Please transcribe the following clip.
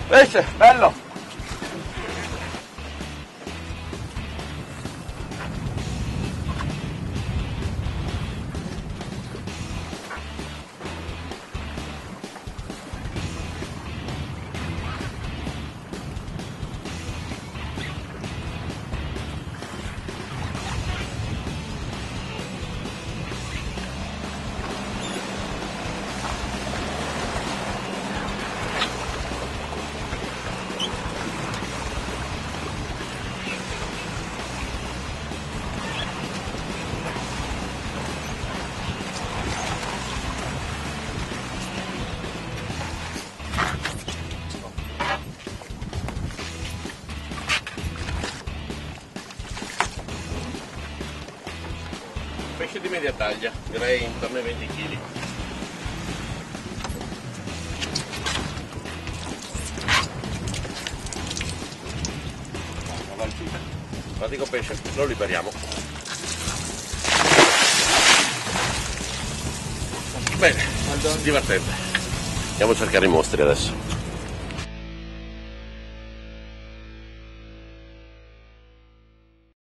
Pesce, bello! Pesce di media taglia, direi intorno ai 20 kg. Pratico pesce, lo liberiamo. Bene, divertente. Andiamo a cercare i mostri adesso.